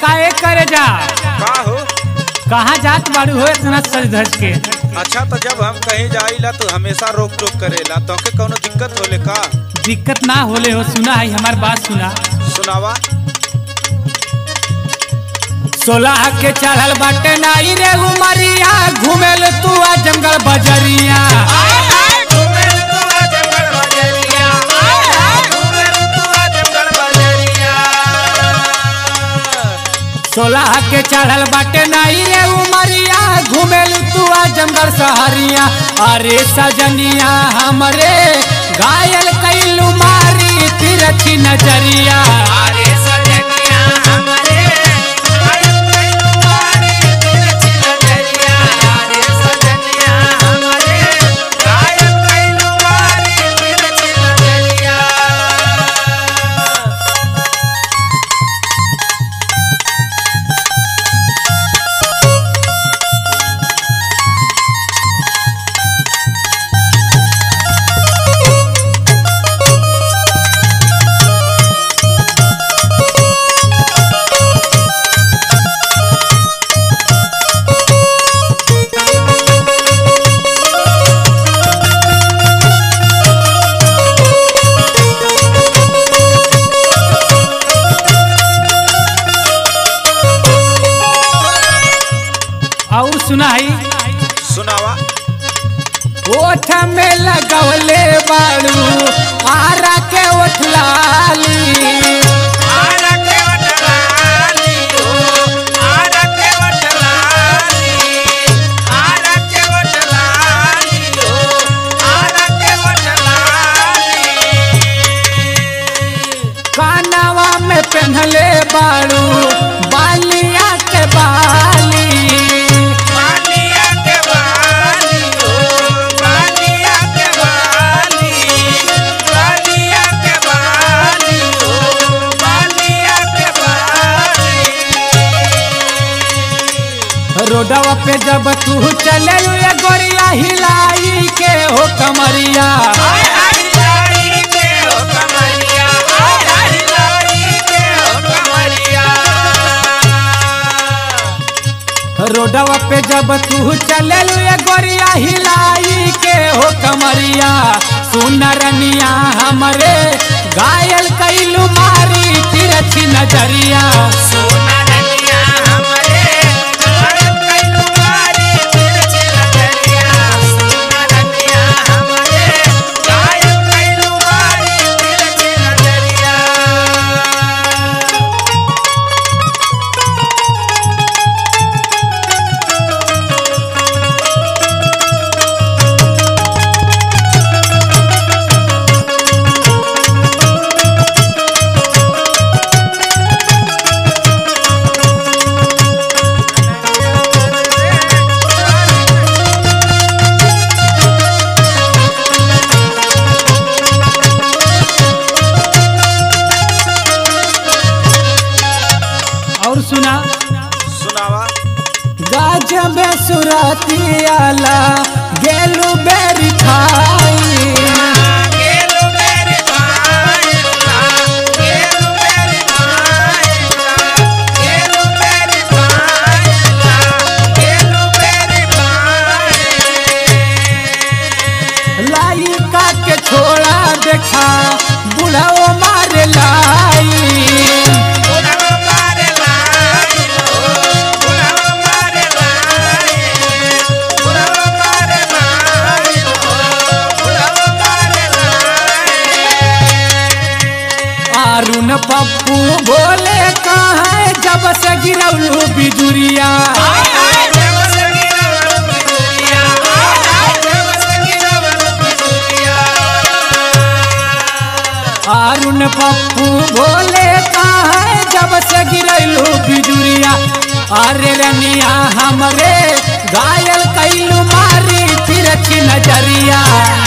काहे करे जा का हो? कहाँ जात बाड़ू हो इतना सज धज के? अच्छा तो जब हम कहीं जाइला तो हमेशा रोक टोक करेला, तो के कौनो दिक्कत होले का? दिक्कत ना होले हो, सुना है हमार बात सुना। सुनावा। 16 के चढ़ल बाटे नाई रे उमरिया, घूमेल तू आ जंगल बजरिया। 16 के चढ़ल बाटे नाई रे उमरिया, घूमेल तू आ जंगल सहरिया। अरे सजनिया हमरे घायल कैलू मारी तिरछी नजरिया। अरे सजनिया हमरे घायल कैलू मारी तिरछी नजरिया। अरे सजनिया हमरे घायल कैलू मारी तिरछी नजरिया। और सुना है? सुनावा। ओठ में लगवले बाड़ू आरा के ओठ लाली। आरा के ओठ लाली हो, आरा के ओठ लाली। आरा के ओठ लाली हो, आरा के ओठ लाली। कानवा में पहनले बाड़ू बालिया के बाली। रोडवा पे जब तू चले गोरिया हिलाई के हो कमरिया। रोडवा पे जब तू चले गोरिया हिलाई के हो कमरिया। सुनरनिया हमरे घायल कैलू मारी तिरछी नजरिया। सुनरनिया हमरे सुना। सुनावा। गजब सुरतियाला गेलू बेरी खाई। गेलू बेरी खाई, गेलू बेरी खाई, गेलू बेरी खाई, गेलू बेरी खाई। लाइका के छोड़ा देखा बुढ़ाओ मारे लाई। अरुण पप्पू बोले कहाँ जब से गिरौलू बिजुरिया। अरुण पप्पू बोले कहाँ जब से गिरौलू बिजुरिया। अरे रनिया हमरे घायल कैलू मारी तिरछी नजरिया।